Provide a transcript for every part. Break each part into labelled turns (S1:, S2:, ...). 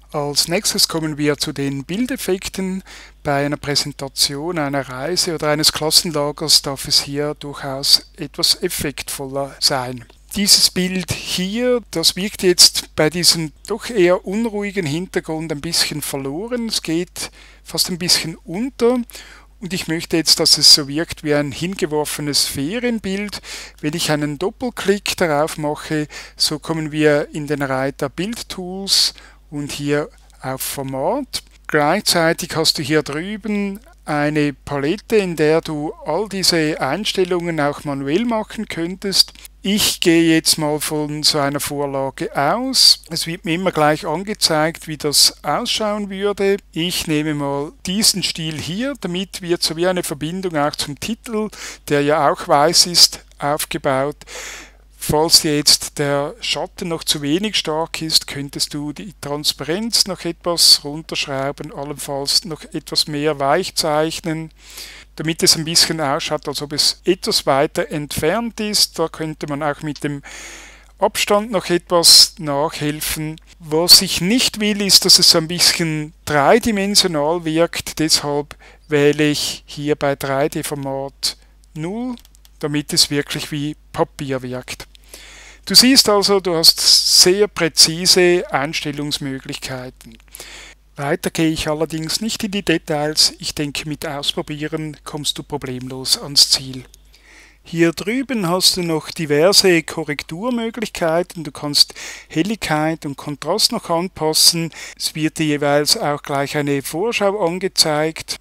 S1: Als nächstes kommen wir zu den Bildeffekten. Bei einer Präsentation, einer Reise oder eines Klassenlagers darf es hier durchaus etwas effektvoller sein. Dieses Bild hier, das wirkt jetzt bei diesem doch eher unruhigen Hintergrund ein bisschen verloren. Es geht fast ein bisschen unter. Und ich möchte jetzt, dass es so wirkt wie ein hingeworfenes Ferienbild. Wenn ich einen Doppelklick darauf mache, so kommen wir in den Reiter Bildtools und hier auf Format. Gleichzeitig hast du hier drüben eine Palette, in der du all diese Einstellungen auch manuell machen könntest. Ich gehe jetzt mal von so einer Vorlage aus. Es wird mir immer gleich angezeigt, wie das ausschauen würde. Ich nehme mal diesen Stil hier, damit wird so wie eine Verbindung auch zum Titel, der ja auch weiß ist, aufgebaut. Falls dir jetzt der Schatten noch zu wenig stark ist, könntest du die Transparenz noch etwas runterschrauben, allenfalls noch etwas mehr weich zeichnen, damit es ein bisschen ausschaut, als ob es etwas weiter entfernt ist. Da könnte man auch mit dem Abstand noch etwas nachhelfen. Was ich nicht will, ist, dass es ein bisschen dreidimensional wirkt, deshalb wähle ich hier bei 3D-Format 0, damit es wirklich wie Papier wirkt. Du siehst also, du hast sehr präzise Einstellungsmöglichkeiten. Weiter gehe ich allerdings nicht in die Details. Ich denke, mit Ausprobieren kommst du problemlos ans Ziel. Hier drüben hast du noch diverse Korrekturmöglichkeiten. Du kannst Helligkeit und Kontrast noch anpassen. Es wird dir jeweils auch gleich eine Vorschau angezeigt.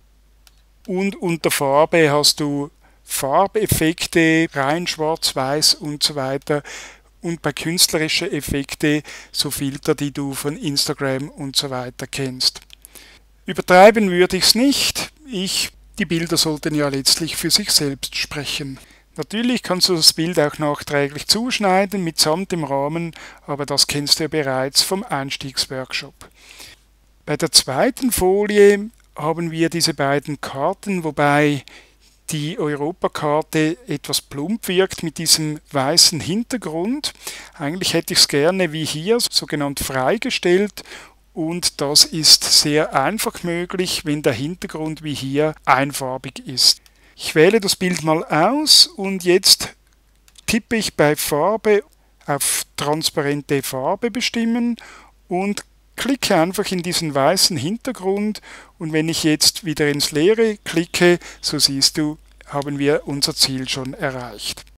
S1: Und unter Farbe hast du Farbeffekte, rein schwarz-weiß und so weiter. Und bei künstlerischen Effekte so Filter, die du von Instagram und so weiter kennst. Übertreiben würde ich es nicht. Die Bilder sollten ja letztlich für sich selbst sprechen. Natürlich kannst du das Bild auch nachträglich zuschneiden mitsamt dem Rahmen, aber das kennst du ja bereits vom Einstiegsworkshop. Bei der zweiten Folie haben wir diese beiden Karten, wobei die Europakarte etwas plump wirkt mit diesem weißen Hintergrund. Eigentlich hätte ich es gerne wie hier, sogenannt freigestellt, und das ist sehr einfach möglich, wenn der Hintergrund wie hier einfarbig ist. Ich wähle das Bild mal aus und jetzt tippe ich bei Farbe auf transparente Farbe bestimmen und klicke einfach in diesen weißen Hintergrund, und wenn ich jetzt wieder ins Leere klicke, so siehst du, haben wir unser Ziel schon erreicht.